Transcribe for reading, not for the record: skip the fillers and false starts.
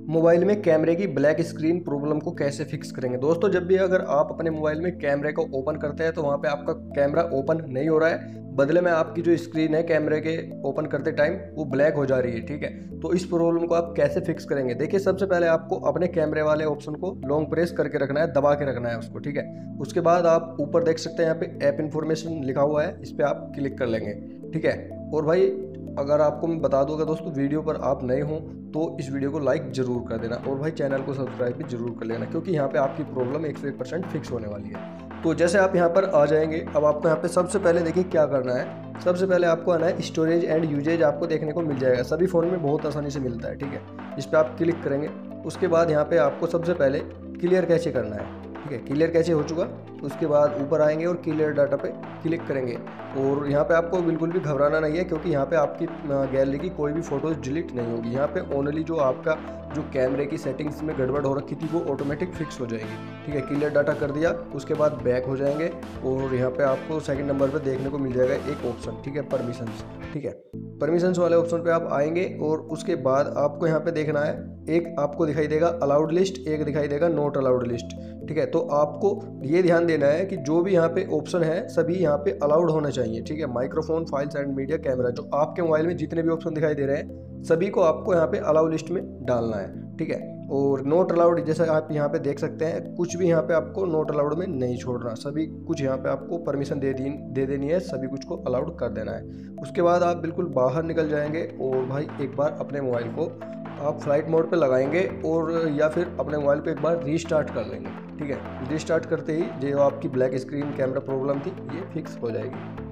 Mobile में कैमरे की ब्लैक स्क्रीन प्रॉब्लम को कैसे फिक्स करेंगे। दोस्तों, जब भी अगर आप अपने मोबाइल में कैमरे को ओपन करते हैं तो वहाँ पे आपका कैमरा ओपन नहीं हो रहा है, बदले में आपकी जो स्क्रीन है कैमरे के ओपन करते टाइम वो ब्लैक हो जा रही है। ठीक है, तो इस प्रॉब्लम को आप कैसे फिक्स करेंगे। देखिए, सबसे पहले आपको अपने कैमरे वाले ऑप्शन को लॉन्ग प्रेस करके रखना है, दबा के रखना है उसको। ठीक है, उसके बाद आप ऊपर देख सकते हैं यहाँ पे ऐप इन्फॉर्मेशन लिखा हुआ है, इस पर आप क्लिक कर लेंगे। ठीक है, और भाई अगर आपको मैं बता दूंगा दोस्तों, वीडियो पर आप नए हों तो इस वीडियो को लाइक जरूर कर देना और भाई चैनल को सब्सक्राइब भी जरूर कर लेना, क्योंकि यहाँ पे आपकी प्रॉब्लम 101% फिक्स होने वाली है। तो जैसे आप यहाँ पर आ जाएंगे, अब आपको यहाँ पे सबसे पहले देखिए क्या करना है। सबसे पहले आपको आना है स्टोरेज एंड यूजेज, आपको देखने को मिल जाएगा, सभी फ़ोन में बहुत आसानी से मिलता है। ठीक है, इस पर आप क्लिक करेंगे। उसके बाद यहाँ पे आपको सबसे पहले क्लियर कैचे करना है। ठीक है, क्लियर कैचे हो चुका, उसके बाद ऊपर आएंगे और क्लियर डाटा पे क्लिक करेंगे। और यहाँ पे आपको बिल्कुल भी घबराना नहीं है, क्योंकि यहाँ पे आपकी गैलरी की कोई भी फ़ोटोज़ डिलीट नहीं होगी। यहाँ पे ओनली जो आपका जो कैमरे की सेटिंग्स में गड़बड़ हो रखी थी वो ऑटोमेटिक फिक्स हो जाएगी। ठीक है, क्लियर डाटा कर दिया, उसके बाद बैक हो जाएंगे और यहाँ पे आपको सेकंड नंबर पे देखने को मिल जाएगा एक ऑप्शन। ठीक है, परमिशंस। ठीक है, परमिशंस वाले ऑप्शन पे आप आएंगे और उसके बाद आपको यहाँ पे देखना है, एक आपको दिखाई देगा अलाउड लिस्ट, एक दिखाई देगा नॉट अलाउड लिस्ट। ठीक है, तो आपको ये ध्यान देना है कि जो भी यहाँ पे ऑप्शन है सभी यहाँ पे अलाउड होने चाहिए। ठीक है, microphone, files and media, camera, जो आपके मोबाइल में जितने भी ऑप्शन दिखाई दे रहे हैं सभी को आपको यहाँ पे अलाउ लिस्ट में डालना है। ठीक है, और नॉट अलाउड जैसा आप यहाँ पे देख सकते हैं, कुछ भी यहाँ पे आपको नॉट अलाउड में नहीं छोड़ना, सभी कुछ यहाँ पे आपको परमिशन दे देनी है, सभी कुछ को अलाउड कर देना है। उसके बाद आप बिल्कुल बाहर निकल जाएंगे और भाई एक बार अपने मोबाइल को आप फ्लाइट मोड पे लगाएंगे और या फिर अपने मोबाइल को एक बार रीस्टार्ट कर लेंगे। ठीक है, रीस्टार्ट करते ही जो आपकी ब्लैक स्क्रीन कैमरा प्रॉब्लम थी ये फिक्स हो जाएगी।